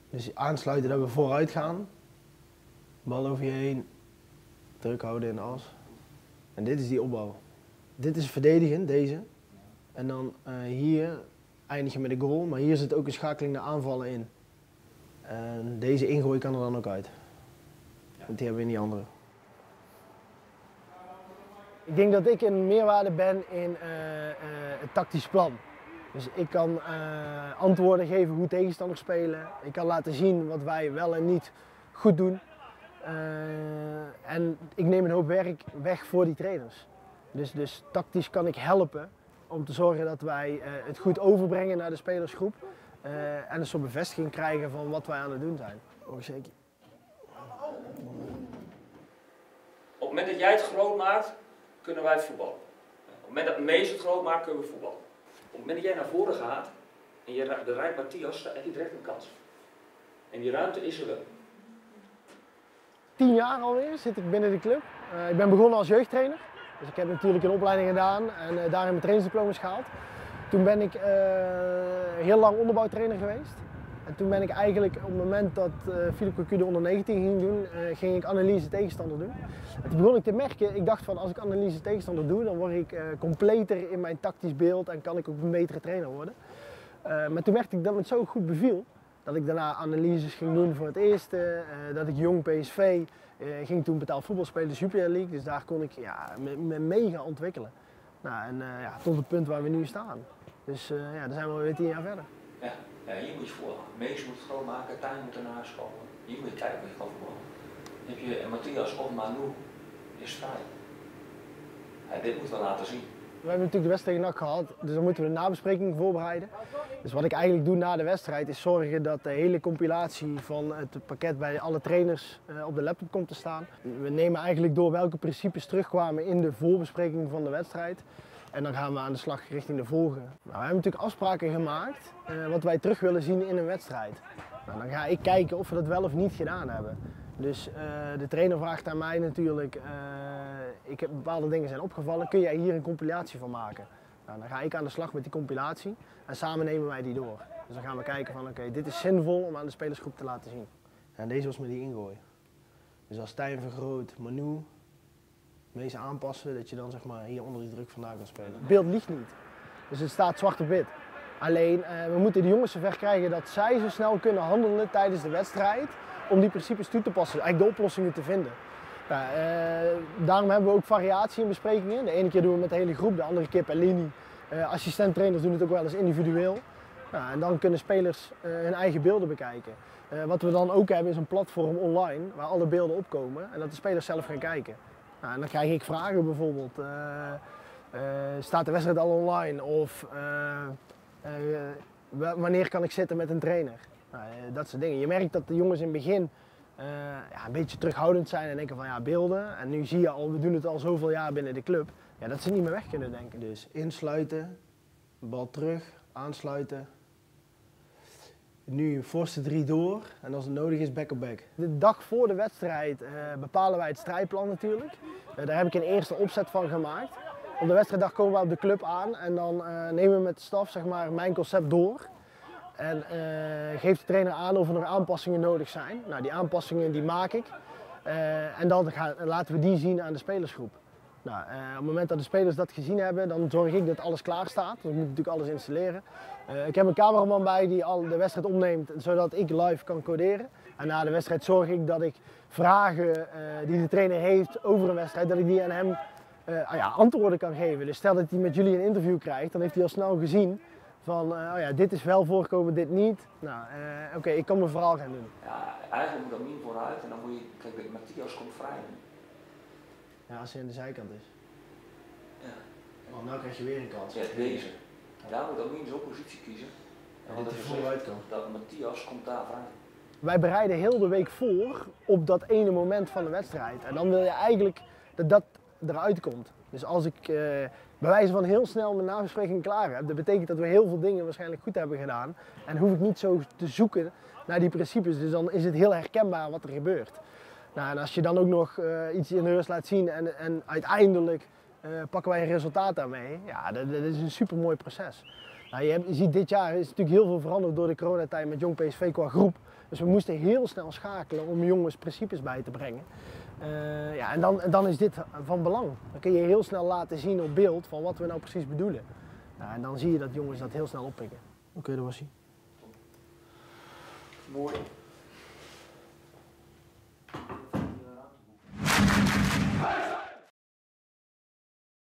Dus aansluiten dat we vooruit gaan, bal over je heen, druk houden in de as. En dit is die opbouw. Dit is verdedigen, deze. En dan hier eindig je met een goal, maar hier zit ook een schakeling naar aanvallen in. En deze ingooi kan er dan ook uit. Want die hebben we in die andere. Ik denk dat ik een meerwaarde ben in het tactisch plan. Dus ik kan antwoorden geven hoe tegenstanders spelen. Ik kan laten zien wat wij wel en niet goed doen. En ik neem een hoop werk weg voor die trainers. Dus tactisch kan ik helpen om te zorgen dat wij het goed overbrengen naar de spelersgroep. En een soort bevestiging krijgen van wat wij aan het doen zijn. Oh, zeker. Op het moment dat jij het groot maakt, kunnen wij voetballen. Op het moment dat Mees het groot maakt, kunnen we voetballen. Op het moment dat jij naar voren gaat en je bereikt Matthias, dan heb je direct een kans. En die ruimte is er wel. 10 jaar alweer zit ik binnen de club. Ik ben begonnen als jeugdtrainer. Dus ik heb natuurlijk een opleiding gedaan en daarin mijn trainingsdiploma's gehaald. Toen ben ik heel lang onderbouwtrainer geweest. En toen ben ik eigenlijk op het moment dat Philippe Cocu de onder 19 ging doen, ging ik analyse tegenstander doen. En toen begon ik te merken, ik dacht van als ik analyse tegenstander doe, dan word ik completer in mijn tactisch beeld en kan ik ook een betere trainer worden. Maar toen merkte ik dat me het zo goed beviel, dat ik daarna analyses ging doen voor het eerste, dat ik jong PSV ging toen betaald voetbal spelen, de Super League, dus daar kon ik me mega ontwikkelen. Nou, en tot het punt waar we nu staan. Dus daar zijn we weer 10 jaar verder. Ja, hier moet je voor. Mees moet het groot maken, Tijn moet ernaast komen. Hier moet je kijken wat je kan voetballen. Dan heb je Matthias of Manu is vrij. Ja, dit moeten we laten zien. We hebben natuurlijk de wedstrijd NAC gehad, dus dan moeten we een nabespreking voorbereiden. Dus wat ik eigenlijk doe na de wedstrijd is zorgen dat de hele compilatie van het pakket bij alle trainers op de laptop komt te staan. We nemen eigenlijk door welke principes terugkwamen in de voorbespreking van de wedstrijd. En dan gaan we aan de slag richting de volgende. Nou, we hebben natuurlijk afspraken gemaakt wat wij terug willen zien in een wedstrijd. Nou, dan ga ik kijken of we dat wel of niet gedaan hebben. Dus de trainer vraagt aan mij natuurlijk, ik heb bepaalde dingen zijn opgevallen, kun jij hier een compilatie van maken? Nou, dan ga ik aan de slag met die compilatie en samen nemen wij die door. Dus dan gaan we kijken van oké, dit is zinvol om aan de spelersgroep te laten zien. En deze was met die ingooi. Dus als Tijn vergroot, Manu, Mees aanpassen, dat je dan zeg maar hier onder die druk vandaan kan spelen. Het beeld liegt niet, dus het staat zwart op wit. Alleen we moeten de jongens zover krijgen dat zij zo snel kunnen handelen tijdens de wedstrijd om die principes toe te passen, eigenlijk de oplossingen te vinden. Nou, daarom hebben we ook variatie in besprekingen. De ene keer doen we met de hele groep, de andere keer per linie. Assistenttrainers doen het ook wel eens individueel. Nou, en dan kunnen spelers hun eigen beelden bekijken. Wat we dan ook hebben is een platform online waar alle beelden opkomen en dat de spelers zelf gaan kijken. Nou, en dan krijg ik vragen bijvoorbeeld, staat de wedstrijd al online of wanneer kan ik zitten met een trainer? Nou, dat soort dingen. Je merkt dat de jongens in het begin een beetje terughoudend zijn en denken van ja, beelden. En nu zie je al, we doen het al zoveel jaar binnen de club, ja, dat ze niet meer weg kunnen denken. Dus insluiten, bal terug, aansluiten. Nu voorste 3 door en als het nodig is back op back. De dag voor de wedstrijd bepalen wij het strijdplan natuurlijk. Daar heb ik een eerste opzet van gemaakt. Op de wedstrijddag komen we op de club aan en dan nemen we met de staf zeg maar, mijn concept door. En geeft de trainer aan of er nog aanpassingen nodig zijn. Nou, die aanpassingen die maak ik. En dan laten we die zien aan de spelersgroep. Nou, op het moment dat de spelers dat gezien hebben, dan zorg ik dat alles klaar staat. Want ik moet natuurlijk alles installeren. Ik heb een cameraman bij die al de wedstrijd opneemt, zodat ik live kan coderen. En na de wedstrijd zorg ik dat ik vragen die de trainer heeft over een wedstrijd, dat ik die aan hem antwoorden kan geven. Dus stel dat hij met jullie een interview krijgt, dan heeft hij al snel gezien van dit is wel voorgekomen, dit niet. Nou, oké, ik kan mijn verhaal gaan doen. Ja, eigenlijk moet dat niet vooruit en dan moet je, kijk, Matthias komt vrij. Ja, als hij aan de zijkant is. Ja. Want nu krijg je weer een kans. Ja, deze. Daar moet ook niet zo'n positie kiezen. En dat hij vooruit kan. Dat Matthias komt daar vrij. Wij bereiden heel de week voor op dat ene moment van de wedstrijd. En dan wil je eigenlijk dat dat eruit komt. Dus als ik bij wijze van heel snel mijn nabespreking klaar heb, dat betekent dat we heel veel dingen waarschijnlijk goed hebben gedaan. En hoef ik niet zo te zoeken naar die principes. Dus dan is het heel herkenbaar wat er gebeurt. Nou, en als je dan ook nog iets in de rust laat zien en uiteindelijk pakken wij een resultaat daarmee, ja, dat is een super mooi proces. Nou, je ziet dit jaar is natuurlijk heel veel veranderd door de coronatijd met Jong PSV qua groep. Dus we moesten heel snel schakelen om jongens principes bij te brengen. Ja, en dan is dit van belang. Dan kun je heel snel laten zien op beeld van wat we nou precies bedoelen. Ja, en dan zie je dat jongens dat heel snel oppikken. Oké, dat was hij. Mooi.